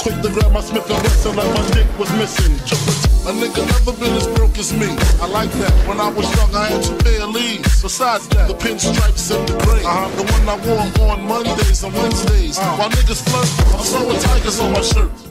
Quick to grab my Smith & Wesson like my dick was missing. A nigga never been as broke as me. I like that. When I was young, I had 2 pair of leaves. Besides that, the pinstripes and the gray. The one I wore on Mondays and Wednesdays. While niggas flirt, I'm sewing tigers on my shirt.